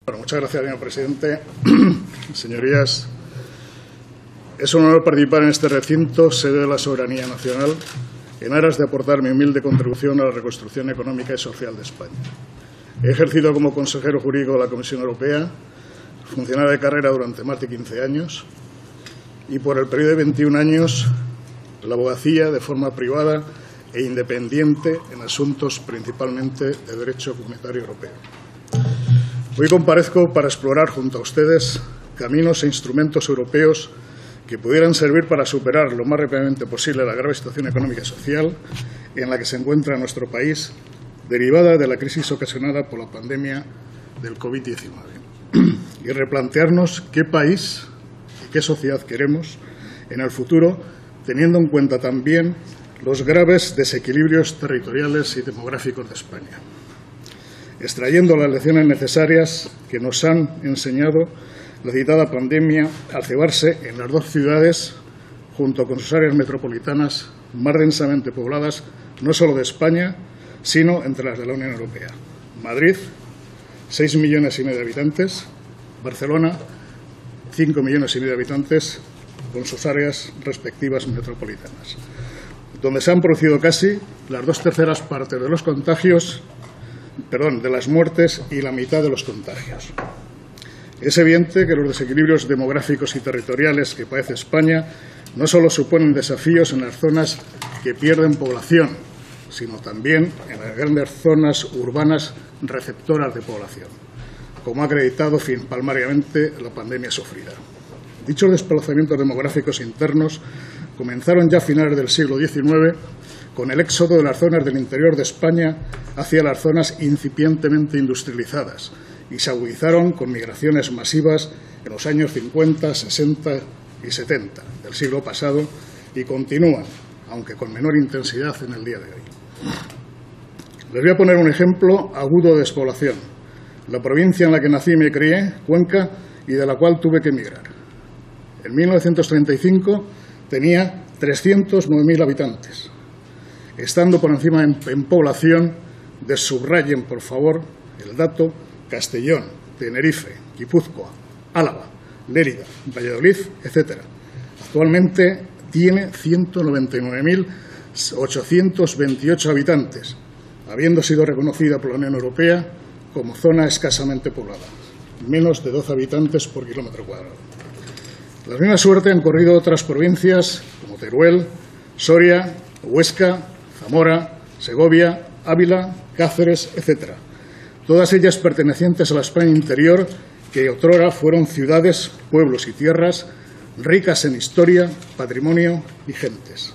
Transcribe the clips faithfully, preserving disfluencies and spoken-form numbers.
Bueno, muchas gracias, señor presidente. Señorías, es un honor participar en este recinto, sede de la soberanía nacional, en aras de aportar mi humilde contribución a la reconstrucción económica y social de España. He ejercido como consejero jurídico de la Comisión Europea, funcionario de carrera durante más de quince años y por el periodo de veintiún años la abogacía de forma privada e independiente en asuntos principalmente de derecho comunitario europeo. Hoy comparezco para explorar junto a ustedes caminos e instrumentos europeos que pudieran servir para superar lo más rápidamente posible la grave situación económica y social en la que se encuentra nuestro país, derivada de la crisis ocasionada por la pandemia del COVID diecinueve, y replantearnos qué país y qué sociedad queremos en el futuro, teniendo en cuenta también los graves desequilibrios territoriales y demográficos de España, extrayendo las lecciones necesarias que nos han enseñado la citada pandemia al cebarse en las dos ciudades, junto con sus áreas metropolitanas más densamente pobladas, no solo de España, sino entre las de la Unión Europea. Madrid, seis millones y medio de habitantes; Barcelona, cinco millones y medio de habitantes, con sus áreas respectivas metropolitanas, donde se han producido casi las dos terceras partes de los contagios, perdón, de las muertes y la mitad de los contagios. Es evidente que los desequilibrios demográficos y territoriales que padece España no solo suponen desafíos en las zonas que pierden población, sino también en las grandes zonas urbanas receptoras de población, como ha acreditado palmariamente la pandemia sufrida. Dichos desplazamientos demográficos internos comenzaron ya a finales del siglo diecinueve con el éxodo de las zonas del interior de España hacia las zonas incipientemente industrializadas y se agudizaron con migraciones masivas en los años cincuenta, sesenta y setenta del siglo pasado y continúan, aunque con menor intensidad, en el día de hoy. Les voy a poner un ejemplo agudo de despoblación: la provincia en la que nací y me crié, Cuenca, y de la cual tuve que emigrar. En mil novecientos treinta y cinco tenía trescientos nueve mil habitantes. Estando por encima en, en población, desubrayen, por favor, el dato: Castellón, Tenerife, Guipúzcoa, Álava, Lérida, Valladolid, etcétera. Actualmente tiene ciento noventa y nueve mil ochocientos veintiocho habitantes, habiendo sido reconocida por la Unión Europea como zona escasamente poblada, menos de doce habitantes por kilómetro cuadrado. La misma suerte han corrido otras provincias como Teruel, Soria, Huesca, Zamora, Segovia, Ávila, Cáceres, etcétera. Todas ellas pertenecientes a la España interior, que otrora fueron ciudades, pueblos y tierras ricas en historia, patrimonio y gentes.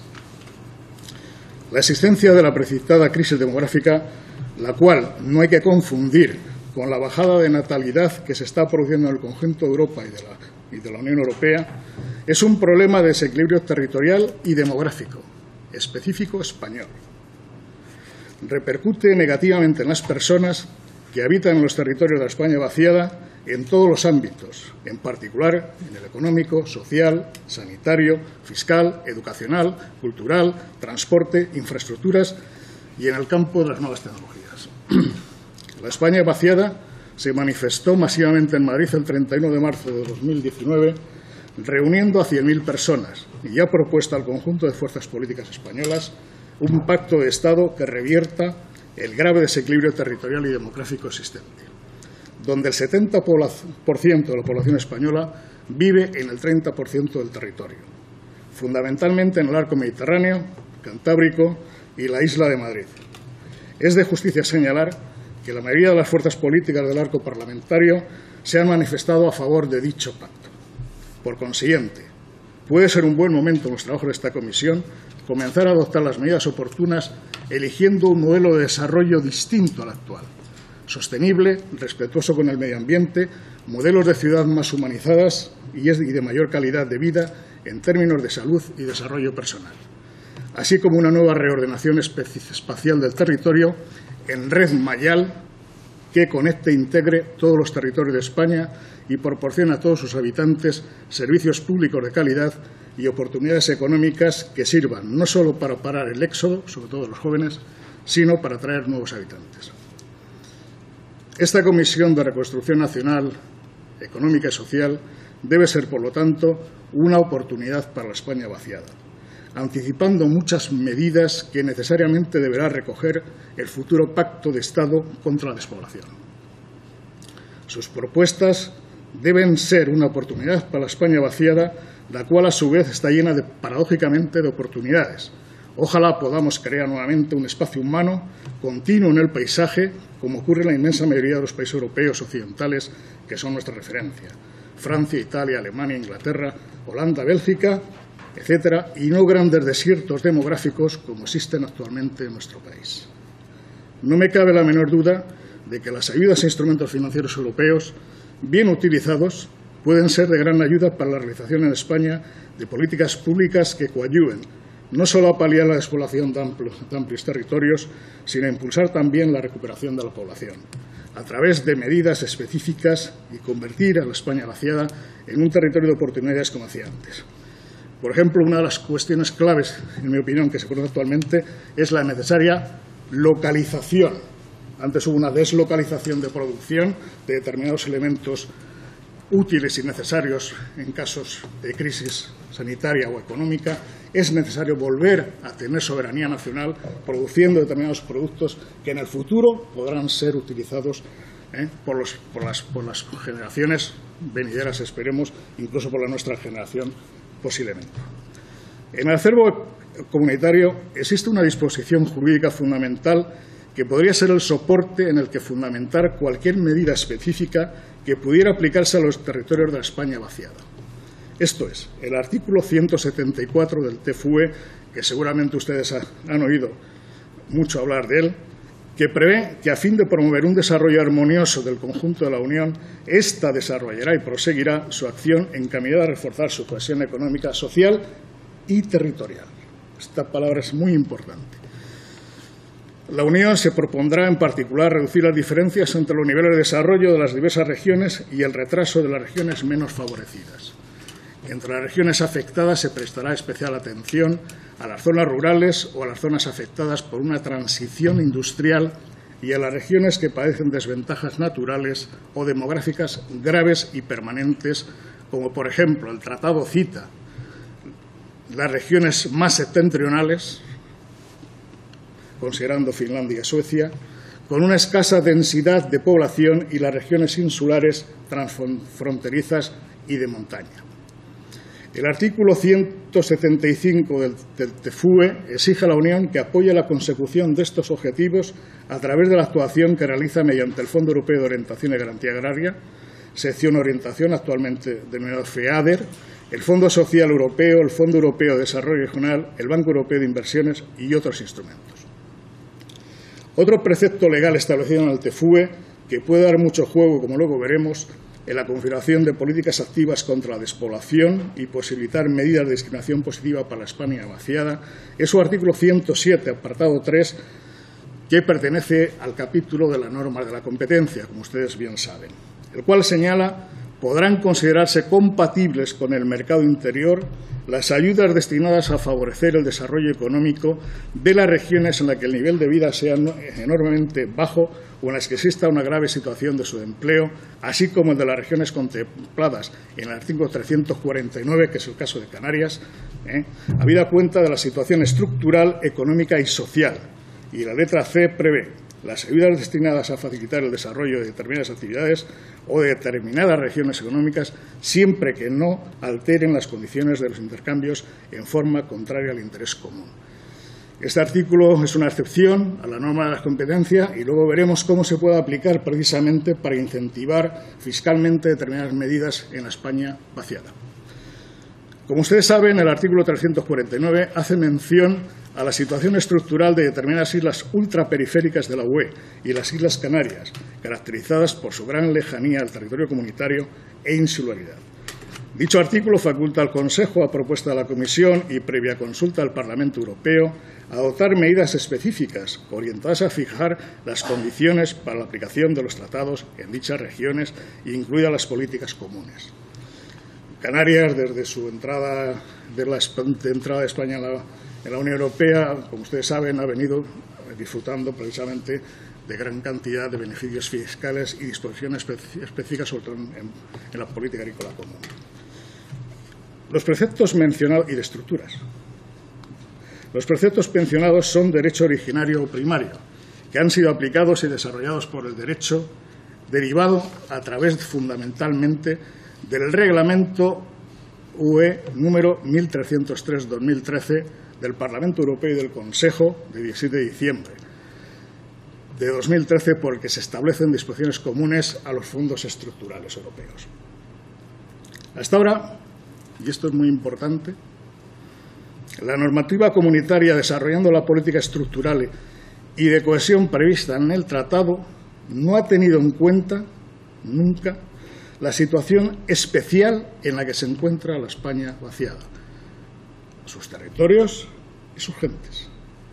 La existencia de la precipitada crisis demográfica, la cual no hay que confundir con la bajada de natalidad que se está produciendo en el conjunto de Europa y de la, y de la Unión Europea, es un problema de desequilibrio territorial y demográfico, específico español. Repercute negativamente en las personas que habitan en los territorios de la España vaciada en todos los ámbitos, en particular en el económico, social, sanitario, fiscal, educacional, cultural, transporte, infraestructuras y en el campo de las nuevas tecnologías. La España vaciada se manifestó masivamente en Madrid el treinta y uno de marzo de dos mil diecinueve, reuniendo a cien mil personas y ha propuesto al conjunto de fuerzas políticas españolas un pacto de Estado que revierta el grave desequilibrio territorial y demográfico existente, donde el setenta por ciento de la población española vive en el treinta por ciento del territorio, fundamentalmente en el arco mediterráneo, cantábrico y la isla de Madrid. Es de justicia señalar que la mayoría de las fuerzas políticas del arco parlamentario se han manifestado a favor de dicho pacto. Por consiguiente, puede ser un buen momento en los trabajos de esta comisión comenzar a adoptar las medidas oportunas, eligiendo un modelo de desarrollo distinto al actual, sostenible, respetuoso con el medio ambiente, modelos de ciudad más humanizadas y de mayor calidad de vida en términos de salud y desarrollo personal, así como una nueva reordenación espacial del territorio en red mayal que conecte e integre todos los territorios de España y proporcione a todos sus habitantes servicios públicos de calidad y oportunidades económicas que sirvan no solo para parar el éxodo, sobre todo de los jóvenes, sino para atraer nuevos habitantes. Esta Comisión de Reconstrucción Nacional, Económica y Social debe ser, por lo tanto, una oportunidad para la España vaciada, anticipando muchas medidas que necesariamente deberá recoger el futuro Pacto de Estado contra la despoblación. Sus propuestas deben ser una oportunidad para la España vaciada, la cual a su vez está llena, de, paradójicamente, de oportunidades. Ojalá podamos crear nuevamente un espacio humano continuo en el paisaje, como ocurre en la inmensa mayoría de los países europeos occidentales que son nuestra referencia: Francia, Italia, Alemania, Inglaterra, Holanda, Bélgica, etcétera, y no grandes desiertos demográficos como existen actualmente en nuestro país. No me cabe la menor duda de que las ayudas e instrumentos financieros europeos, bien utilizados, pueden ser de gran ayuda para la realización en España de políticas públicas que coadyuven no solo a paliar la despoblación de amplios, de amplios territorios, sino a impulsar también la recuperación de la población, a través de medidas específicas, y convertir a la España vaciada en un territorio de oportunidades, como decía antes. Por ejemplo, una de las cuestiones claves, en mi opinión, que se conoce actualmente, es la necesaria localización. Antes hubo una deslocalización de producción de determinados elementos útiles y necesarios en casos de crisis sanitaria o económica. Es necesario volver a tener soberanía nacional produciendo determinados productos que en el futuro podrán ser utilizados ¿eh? por, los, por, las, por las generaciones venideras, esperemos, incluso por la nuestra generación posiblemente. En el acervo comunitario existe una disposición jurídica fundamental que podría ser el soporte en el que fundamentar cualquier medida específica que pudiera aplicarse a los territorios de la España vaciada. Esto es, el artículo ciento setenta y cuatro del T F U E, que seguramente ustedes han oído mucho hablar de él, que prevé que a fin de promover un desarrollo armonioso del conjunto de la Unión, ésta desarrollará y proseguirá su acción encaminada a reforzar su cohesión económica, social y territorial. Esta palabra es muy importante. La Unión se propondrá, en particular, reducir las diferencias entre los niveles de desarrollo de las diversas regiones y el retraso de las regiones menos favorecidas. Entre las regiones afectadas se prestará especial atención a las zonas rurales o a las zonas afectadas por una transición industrial y a las regiones que padecen desventajas naturales o demográficas graves y permanentes, como por ejemplo el Tratado cita las regiones más septentrionales, considerando Finlandia y Suecia, con una escasa densidad de población, y las regiones insulares transfronterizas y de montaña. El artículo ciento setenta y cinco del T F U E exige a la Unión que apoye la consecución de estos objetivos a través de la actuación que realiza mediante el Fondo Europeo de Orientación y Garantía Agraria, sección Orientación, actualmente denominado FEADER, el Fondo Social Europeo, el Fondo Europeo de Desarrollo Regional, el Banco Europeo de Inversiones y otros instrumentos. Otro precepto legal establecido en el T F U E, que puede dar mucho juego, como luego veremos, en la configuración de políticas activas contra la despoblación y posibilitar medidas de discriminación positiva para la España vaciada, es su artículo ciento siete, apartado tres, que pertenece al capítulo de las normas de la competencia, como ustedes bien saben, el cual señala: podrán considerarse compatibles con el mercado interior las ayudas destinadas a favorecer el desarrollo económico de las regiones en las que el nivel de vida sea enormemente bajo o en las que exista una grave situación de subempleo, así como el de las regiones contempladas en el artículo trescientos cuarenta y nueve, que es el caso de Canarias, ¿eh? habida cuenta de la situación estructural, económica y social. Y la letra C prevé las ayudas destinadas a facilitar el desarrollo de determinadas actividades o de determinadas regiones económicas, siempre que no alteren las condiciones de los intercambios en forma contraria al interés común. Este artículo es una excepción a la norma de la competencia y luego veremos cómo se puede aplicar precisamente para incentivar fiscalmente determinadas medidas en la España vaciada. Como ustedes saben, el artículo trescientos cuarenta y nueve hace mención a la situación estructural de determinadas islas ultraperiféricas de la U E y las Islas Canarias, caracterizadas por su gran lejanía al territorio comunitario e insularidad. Dicho artículo faculta al Consejo, a propuesta de la Comisión y previa consulta al Parlamento Europeo, a adoptar medidas específicas orientadas a fijar las condiciones para la aplicación de los tratados en dichas regiones, incluidas las políticas comunes. Canarias, desde su entrada de la de entrada de España en la, en la Unión Europea, como ustedes saben, ha venido disfrutando precisamente de gran cantidad de beneficios fiscales y disposiciones específicas, sobre todo en, en la política agrícola común. Los preceptos mencionados y de estructuras. Los preceptos mencionados son derecho originario o primario, que han sido aplicados y desarrollados por el derecho derivado a través fundamentalmente del Reglamento U E número mil trescientos tres barra dos mil trece del Parlamento Europeo y del Consejo de diecisiete de diciembre de dos mil trece, por el que se establecen disposiciones comunes a los fondos estructurales europeos. Hasta ahora, y esto es muy importante, la normativa comunitaria desarrollando la política estructural y de cohesión prevista en el Tratado no ha tenido en cuenta nunca la situación especial en la que se encuentra la España vaciada, sus territorios y sus gentes.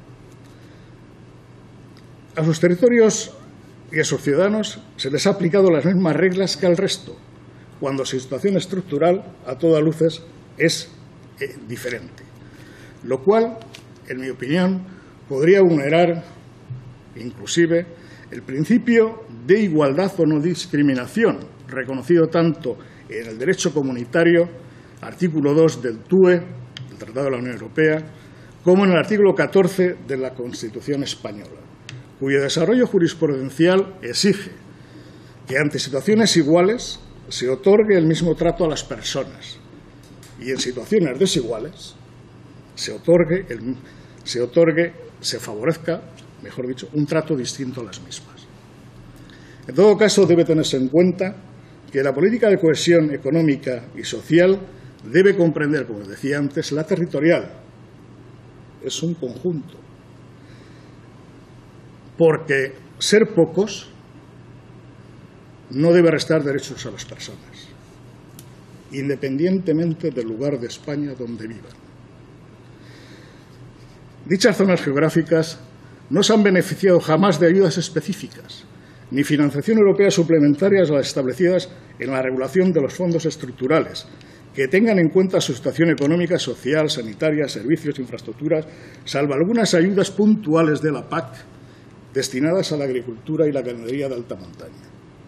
A sus territorios y a sus ciudadanos se les ha aplicado las mismas reglas que al resto, cuando su situación estructural, a todas luces, es eh, diferente. Lo cual, en mi opinión, podría vulnerar, inclusive, el principio de igualdad o no discriminación, reconocido tanto en el derecho comunitario, artículo dos del T U E, del Tratado de la Unión Europea, como en el artículo catorce de la Constitución española, cuyo desarrollo jurisprudencial exige que ante situaciones iguales se otorgue el mismo trato a las personas y en situaciones desiguales se otorgue, el, se otorgue, se favorezca, mejor dicho, un trato distinto a las mismas. En todo caso, debe tenerse en cuenta que la política de cohesión económica y social debe comprender, como decía antes, la territorial. Es un conjunto. Porque ser pocos no debe restar derechos a las personas, independientemente del lugar de España donde vivan. Dichas zonas geográficas no se han beneficiado jamás de ayudas específicas, ni financiación europea suplementarias a las establecidas en la regulación de los fondos estructurales, que tengan en cuenta su situación económica, social, sanitaria, servicios, infraestructuras, salvo algunas ayudas puntuales de la P A C destinadas a la agricultura y la ganadería de alta montaña.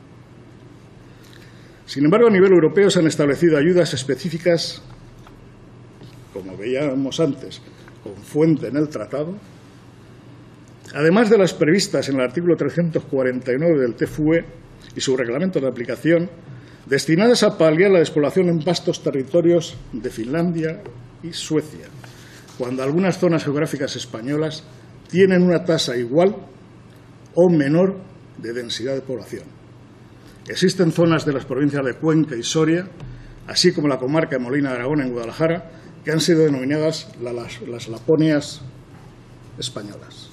Sin embargo, a nivel europeo se han establecido ayudas específicas, como veíamos antes, con fuente en el Tratado, además de las previstas en el artículo trescientos cuarenta y nueve del T F U E y su reglamento de aplicación, destinadas a paliar la despoblación en vastos territorios de Finlandia y Suecia, cuando algunas zonas geográficas españolas tienen una tasa igual o menor de densidad de población. Existen zonas de las provincias de Cuenca y Soria, así como la comarca de Molina de Aragón en Guadalajara, que han sido denominadas las, las Laponias españolas.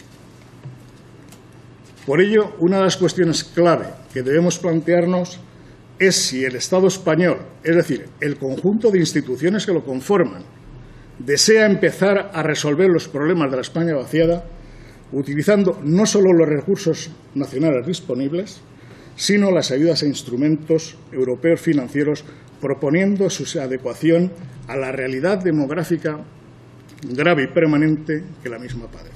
Por ello, una de las cuestiones clave que debemos plantearnos es si el Estado español, es decir, el conjunto de instituciones que lo conforman, desea empezar a resolver los problemas de la España vaciada utilizando no solo los recursos nacionales disponibles, sino las ayudas e instrumentos europeos financieros, proponiendo su adecuación a la realidad demográfica grave y permanente que la misma padece.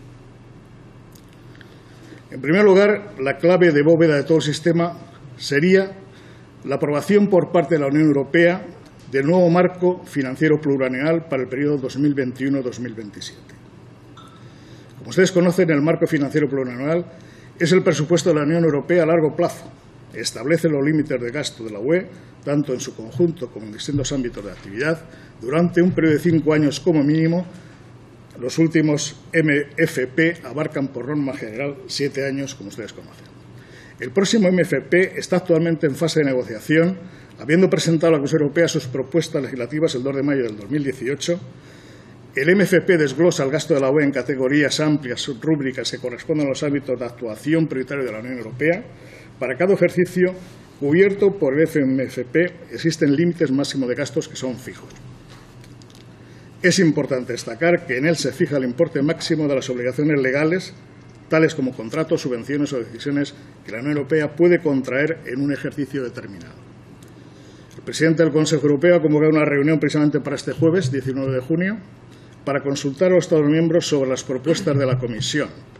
En primer lugar, la clave de bóveda de todo el sistema sería la aprobación por parte de la Unión Europea del nuevo marco financiero plurianual para el periodo dos mil veintiuno a dos mil veintisiete. Como ustedes conocen, el marco financiero plurianual es el presupuesto de la Unión Europea a largo plazo. Establece los límites de gasto de la U E, tanto en su conjunto como en distintos ámbitos de actividad, durante un periodo de cinco años como mínimo. Los últimos M F P abarcan por norma general siete años, como ustedes conocen. El próximo M F P está actualmente en fase de negociación, habiendo presentado a la Comisión Europea sus propuestas legislativas el dos de mayo del dos mil dieciocho. El M F P desglosa el gasto de la U E en categorías amplias, rúbricas que corresponden a los ámbitos de actuación prioritario de la Unión Europea. Para cada ejercicio cubierto por el M F P existen límites máximos de gastos que son fijos. Es importante destacar que en él se fija el importe máximo de las obligaciones legales, tales como contratos, subvenciones o decisiones que la Unión Europea puede contraer en un ejercicio determinado. El presidente del Consejo Europeo ha convocado una reunión precisamente para este jueves, diecinueve de junio, para consultar a los Estados miembros sobre las propuestas de la Comisión,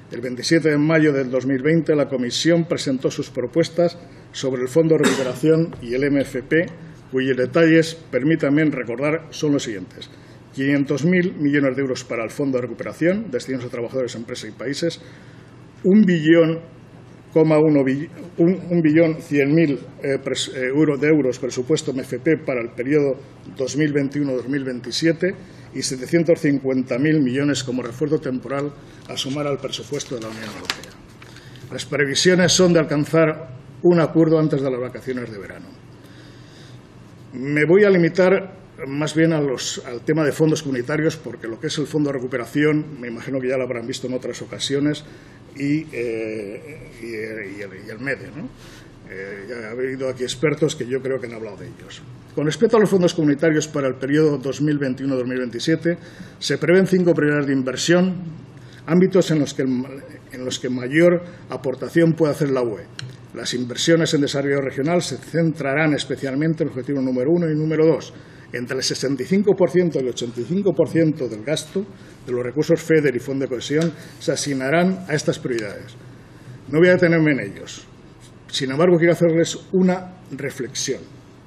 El veintisiete de mayo del dos mil veinte, la Comisión presentó sus propuestas sobre el Fondo de Recuperación y el M F P, cuyos detalles, permítanme recordar, son los siguientes. quinientos mil millones de euros para el Fondo de Recuperación, destinados a trabajadores, empresas y países, un billón, coma uno, un, un billón cien mil eh, euros de euros presupuesto M F P para el periodo dos mil veintiuno a dos mil veintisiete y setecientos cincuenta mil millones como refuerzo temporal a sumar al presupuesto de la Unión Europea. Las previsiones son de alcanzar un acuerdo antes de las vacaciones de verano. Me voy a limitar más bien a los, al tema de fondos comunitarios, porque lo que es el Fondo de Recuperación, me imagino que ya lo habrán visto en otras ocasiones, y, eh, y, y, el, y el MEDE, ¿no? Eh, ya ha habido aquí expertos que yo creo que han hablado de ellos. Con respecto a los fondos comunitarios para el periodo dos mil veintiuno a dos mil veintisiete, se prevén cinco prioridades de inversión, ámbitos en los que, en los que mayor aportación puede hacer la U E. Las inversiones en desarrollo regional se centrarán especialmente en el objetivo número uno y número dos. Entre el sesenta y cinco por ciento y el ochenta y cinco por ciento del gasto de los recursos FEDER y Fondo de Cohesión se asignarán a estas prioridades. No voy a detenerme en ellos. Sin embargo, quiero hacerles una reflexión.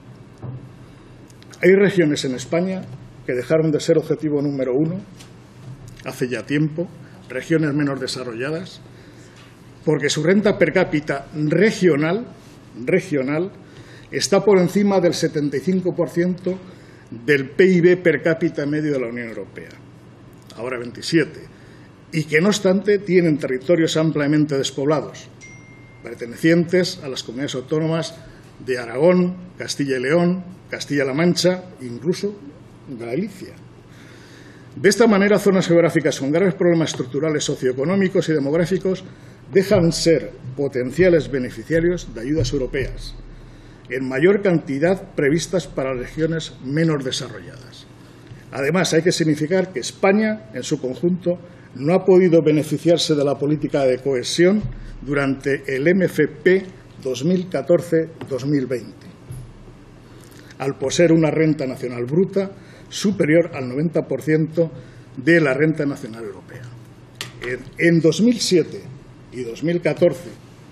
Hay regiones en España que dejaron de ser objetivo número uno hace ya tiempo, regiones menos desarrolladas, porque su renta per cápita regional, regional está por encima del setenta y cinco por ciento del P I B per cápita medio de la Unión Europea, ahora veintisiete, y que no obstante tienen territorios ampliamente despoblados, pertenecientes a las comunidades autónomas de Aragón, Castilla y León, Castilla-La Mancha e incluso Galicia. De esta manera, zonas geográficas con graves problemas estructurales socioeconómicos y demográficos dejan ser potenciales beneficiarios de ayudas europeas, en mayor cantidad previstas para regiones menos desarrolladas. Además, hay que significar que España, en su conjunto, no ha podido beneficiarse de la política de cohesión durante el M F P dos mil catorce a dos mil veinte, al poseer una renta nacional bruta superior al noventa por ciento de la renta nacional europea. En dos mil siete y dos mil catorce,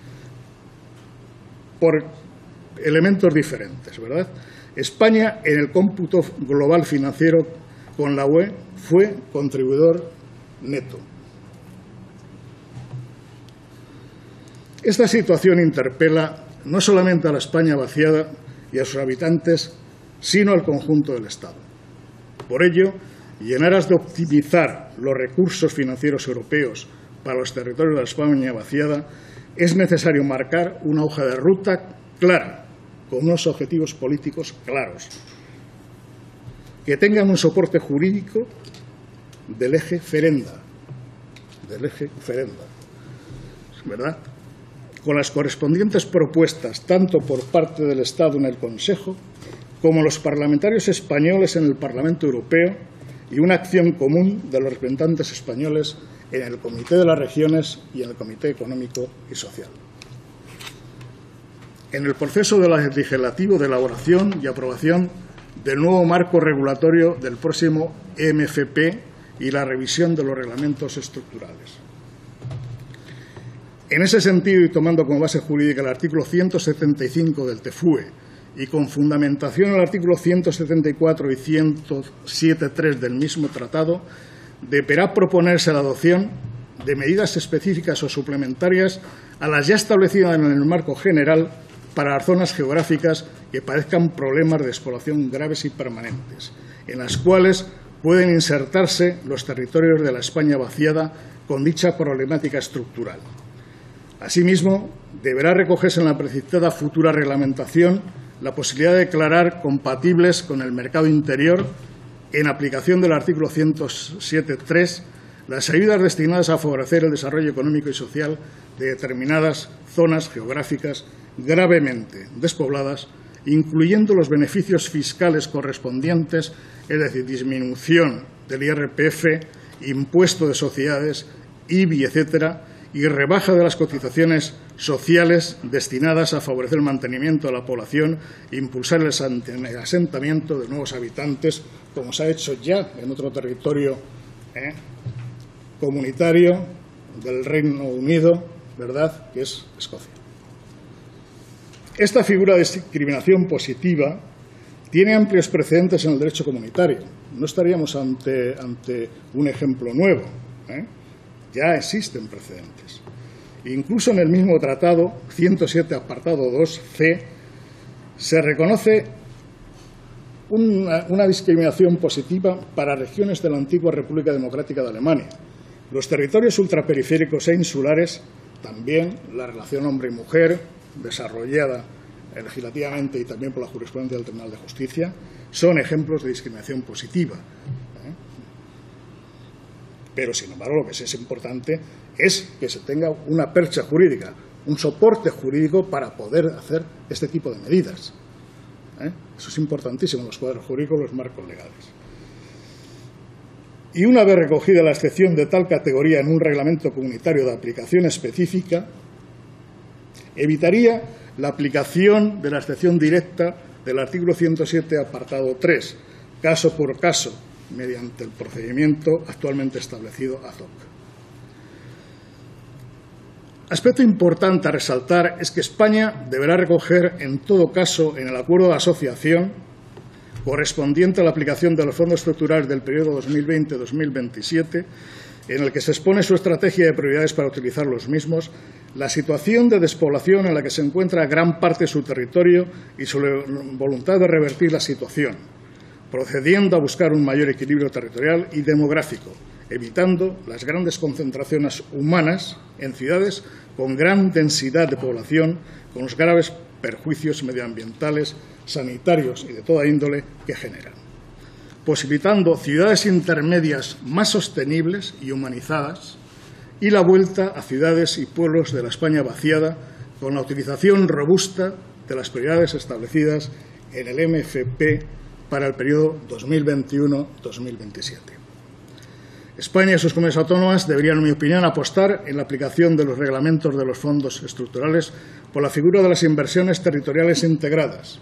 por elementos diferentes, ¿verdad?, España, en el cómputo global financiero con la U E, fue contribuidor neto. Esta situación interpela no solamente a la España vaciada y a sus habitantes, sino al conjunto del Estado. Por ello, y en aras de optimizar los recursos financieros europeos para los territorios de la España vaciada, es necesario marcar una hoja de ruta clara, con unos objetivos políticos claros, que tengan un soporte jurídico del eje Ferenda, del eje Ferenda, ¿verdad?, con las correspondientes propuestas tanto por parte del Estado en el Consejo como los parlamentarios españoles en el Parlamento Europeo y una acción común de los representantes españoles en el Comité de las Regiones y en el Comité Económico y Social. En el proceso legislativo de elaboración y aprobación del nuevo marco regulatorio del próximo M F P y la revisión de los reglamentos estructurales. En ese sentido, y tomando como base jurídica el artículo ciento setenta y cinco del T F U E y con fundamentación en el artículo ciento setenta y cuatro y ciento siete punto tres del mismo tratado, deberá proponerse la adopción de medidas específicas o suplementarias a las ya establecidas en el marco general para las zonas geográficas que padezcan problemas de despoblación graves y permanentes, en las cuales pueden insertarse los territorios de la España vaciada con dicha problemática estructural. Asimismo, deberá recogerse en la precitada futura reglamentación la posibilidad de declarar compatibles con el mercado interior, en aplicación del artículo ciento siete punto tres, las ayudas destinadas a favorecer el desarrollo económico y social de determinadas zonas geográficas gravemente despobladas, incluyendo los beneficios fiscales correspondientes, es decir, disminución del I R P F, impuesto de sociedades, I B I, etcétera, y rebaja de las cotizaciones sociales destinadas a favorecer el mantenimiento de la población e impulsar el asentamiento de nuevos habitantes, como se ha hecho ya en otro territorio eh, comunitario del Reino Unido, ¿verdad?, que es Escocia. Esta figura de discriminación positiva tiene amplios precedentes en el derecho comunitario. No estaríamos ante, ante un ejemplo nuevo, ¿eh? Ya existen precedentes. Incluso en el mismo tratado, ciento siete, apartado dos ce, se reconoce una, una discriminación positiva para regiones de la antigua República Democrática de Alemania. Los territorios ultraperiféricos e insulares, también la relación hombre y mujer, desarrollada legislativamente y también por la jurisprudencia del Tribunal de Justicia, son ejemplos de discriminación positiva. ¿eh? Pero, sin embargo, lo que sí es importante es que se tenga una percha jurídica, un soporte jurídico para poder hacer este tipo de medidas. ¿eh? Eso es importantísimo en los cuadros jurídicos, los marcos legales. Y una vez recogida la excepción de tal categoría en un reglamento comunitario de aplicación específica, evitaría la aplicación de la excepción directa del artículo ciento siete, apartado tres, caso por caso, mediante el procedimiento actualmente establecido ad hoc. Aspecto importante a resaltar es que España deberá recoger, en todo caso, en el acuerdo de asociación correspondiente a la aplicación de los fondos estructurales del periodo dos mil veinte a dos mil veintisiete, en el que se expone su estrategia de prioridades para utilizar los mismos, la situación de despoblación en la que se encuentra gran parte de su territorio y su voluntad de revertir la situación, procediendo a buscar un mayor equilibrio territorial y demográfico, evitando las grandes concentraciones humanas en ciudades con gran densidad de población, con los graves perjuicios medioambientales, sanitarios y de toda índole que generan, posibilitando ciudades intermedias más sostenibles y humanizadas y la vuelta a ciudades y pueblos de la España vaciada con la utilización robusta de las prioridades establecidas en el eme efe pe para el periodo dos mil veintiuno a dos mil veintisiete. España y sus comunidades autónomas deberían, en mi opinión, apostar en la aplicación de los reglamentos de los fondos estructurales por la figura de las inversiones territoriales integradas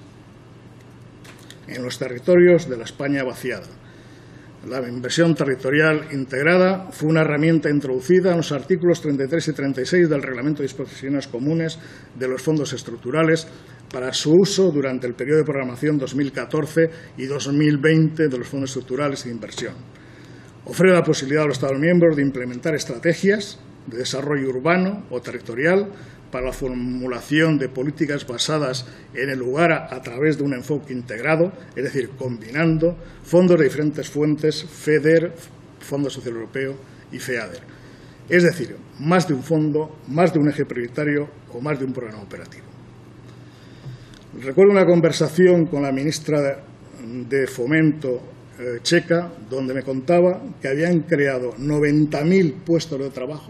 en los territorios de la España vaciada. La inversión territorial integrada fue una herramienta introducida en los artículos treinta y tres y treinta y seis del Reglamento de Disposiciones Comunes de los Fondos Estructurales para su uso durante el periodo de programación dos mil catorce y dos mil veinte de los Fondos Estructurales de Inversión. Ofrece la posibilidad a los Estados miembros de implementar estrategias de desarrollo urbano o territorial para la formulación de políticas basadas en el lugar a, a través de un enfoque integrado, es decir, combinando fondos de diferentes fuentes, FEDER, Fondo Social Europeo y FEADER. Es decir, más de un fondo, más de un eje prioritario o más de un programa operativo. Recuerdo una conversación con la ministra de Fomento eh, checa, donde me contaba que habían creado noventa mil puestos de trabajo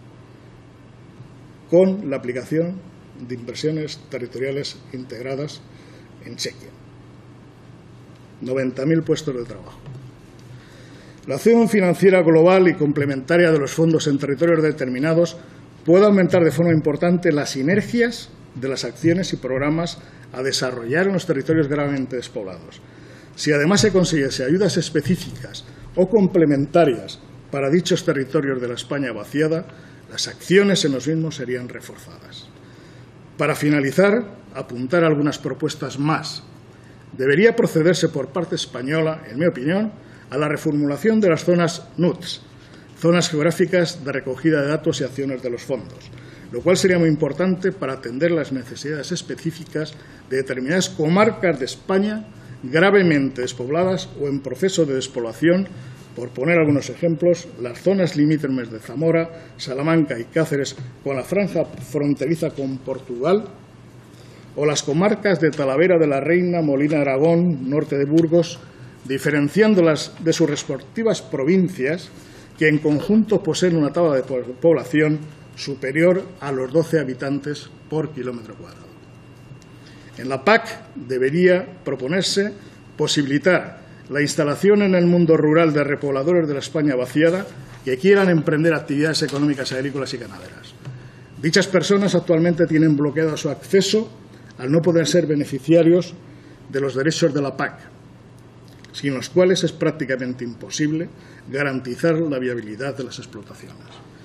con la aplicación de inversiones territoriales integradas en Chequia. noventa mil puestos de trabajo. La acción financiera global y complementaria de los fondos en territorios determinados puede aumentar de forma importante las sinergias de las acciones y programas a desarrollar en los territorios gravemente despoblados. Si además se consiguiese ayudas específicas o complementarias para dichos territorios de la España vaciada, las acciones en los mismos serían reforzadas. Para finalizar, apuntar algunas propuestas más. Debería procederse por parte española, en mi opinión, a la reformulación de las zonas N U Ts, zonas geográficas de recogida de datos y acciones de los fondos, lo cual sería muy importante para atender las necesidades específicas de determinadas comarcas de España gravemente despobladas o en proceso de despoblación. Por poner algunos ejemplos, las zonas limítrofes de Zamora, Salamanca y Cáceres con la franja fronteriza con Portugal, o las comarcas de Talavera de la Reina, Molina de Aragón, norte de Burgos, diferenciándolas de sus respectivas provincias, que en conjunto poseen una tabla de población superior a los doce habitantes por kilómetro cuadrado. En la P A C debería proponerse posibilitar la instalación en el mundo rural de repobladores de la España vaciada que quieran emprender actividades económicas agrícolas y ganaderas. Dichas personas actualmente tienen bloqueado su acceso al no poder ser beneficiarios de los derechos de la P A C, sin los cuales es prácticamente imposible garantizar la viabilidad de las explotaciones.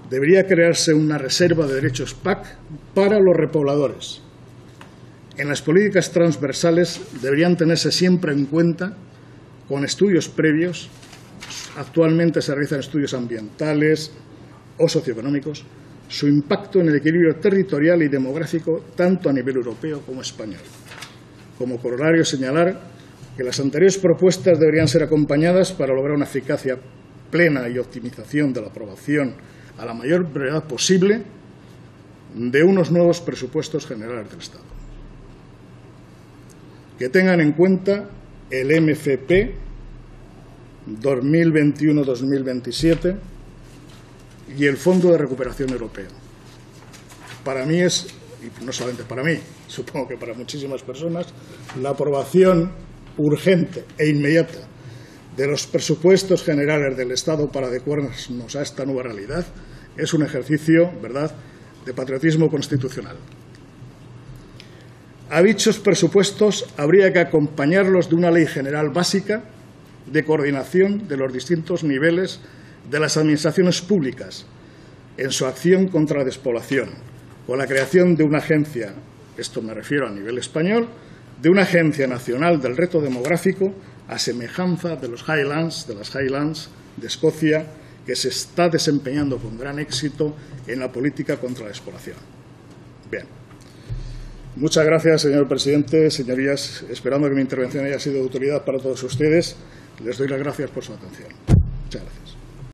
debería crearse una reserva de derechos P A C para los repobladores. En las políticas transversales deberían tenerse siempre en cuenta, con estudios previos, actualmente se realizan estudios ambientales o socioeconómicos, su impacto en el equilibrio territorial y demográfico tanto a nivel europeo como español. Como corolario, señalar que las anteriores propuestas deberían ser acompañadas para lograr una eficacia plena y optimización de la aprobación a la mayor brevedad posible de unos nuevos presupuestos generales del Estado, que tengan en cuenta el M F P dos mil veintiuno a dos mil veintisiete y el Fondo de Recuperación Europeo. Para mí es, y no solamente para mí, supongo que para muchísimas personas, la aprobación urgente e inmediata de los presupuestos generales del Estado para adecuarnos a esta nueva realidad es un ejercicio, ¿verdad?, de patriotismo constitucional. A dichos presupuestos habría que acompañarlos de una ley general básica de coordinación de los distintos niveles de las administraciones públicas en su acción contra la despoblación, con la creación de una agencia, esto me refiero a nivel español, de una agencia nacional del reto demográfico a semejanza de los Highlands, de las Highlands de Escocia, que se está desempeñando con gran éxito en la política contra la despoblación. Bien. Muchas gracias, señor presidente. Señorías, esperando que mi intervención haya sido de utilidad para todos ustedes, les doy las gracias por su atención. Muchas gracias.